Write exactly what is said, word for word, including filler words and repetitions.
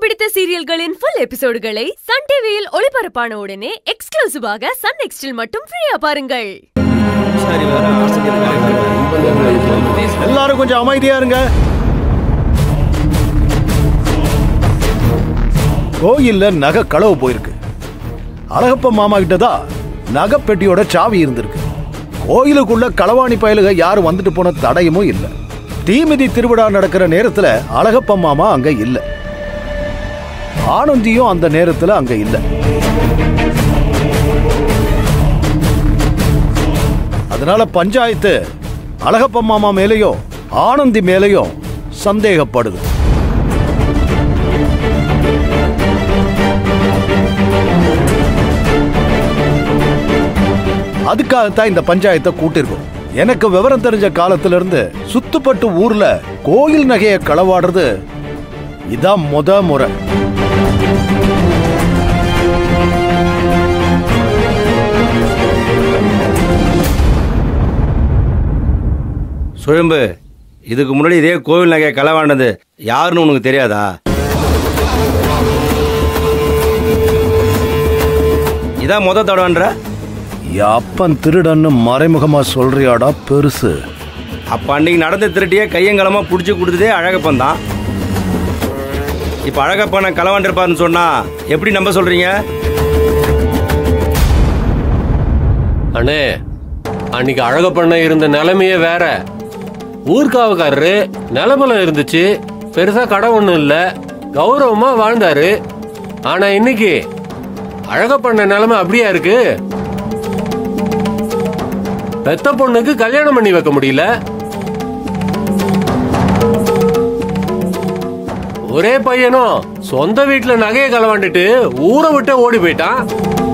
பிடித்த சீரியல்களின் full எபிசோடுகளை Sun டிவியில் ஒளிபரப்பான உடனே எக்ஸ்க்ளூசிவாக சன் நெக்ஸ்டில் மட்டும் ஃப்ரீயா பாருங்கள். எல்லாரும் கொஞ்சம் அமைதியா இருங்க. கோயில்ல நகை களவு போயிருக்கு. அழகப்ப மாமா கிட்டதான் நகைப்பெட்டியோட சாவி இருந்திருக்கு. கோயிலுக்குள்ள களவாணி பயலுக யாரும் வந்துட்டு போன தடயமும் இல்ல. தீமிதி திருவிழா நடக்கிற நேரத்துல அழகப்ப மாமா அங்க இல்ல. ஆனந்தியும் அந்த நேரத்துல அங்க இல்ல. அதனால பஞ்சாயத்து அழகப்ப மாமா மேலையும் ஆனந்தி மேலையும் சந்தேகப்படுது. அதுக்காகத்தான் இந்த பஞ்சாயத்தை கூட்டிருக்கோம். எனக்கு விவரம் தெரிஞ்ச காலத்துல இருந்து சுத்துப்பட்டு ஊர்ல கோயில் நகையை களவாடுறது இதான் முத முறை. சுழம்பு, இதுக்கு முன்னாடி இதே கோவில் நகையை களவாண்டது யாருன்னு உனக்கு தெரியாதா? இதான் முத தடவைன்ற அப்பன் திருடன்னு மறைமுகமா சொல்றியாடா பெருசு. அப்ப அன்னைக்கு நடந்த திருட்டியே கையங்கலமா புடிச்சு கொடுத்ததே அழகப்பன் தான். இப்ப அழகப்பனை களவாண்டிருப்பாருன்னு சொன்னா எப்படி நம்ப சொல்றீங்க? அண்ணே, அன்னைக்கு அழகப்பண்ண இருந்த நிலைமையே வேற. ஊர்காவக்காரரு நிலமல இருந்துச்சு, பெருசா கடை ஒண்ணும் இல்ல, கௌரவமா வாழ்ந்தாரு. ஆனா இன்னைக்கு அழகப்பண்ண நிலைமை அப்படியா இருக்கு? பெத்த பொண்ணுக்கு கல்யாணம் பண்ணி வைக்க முடியல. ஒரே பையனும் சொந்த வீட்டுல நகையை களவாண்டுட்டு ஊரை விட்டு ஓடி போயிட்டான்.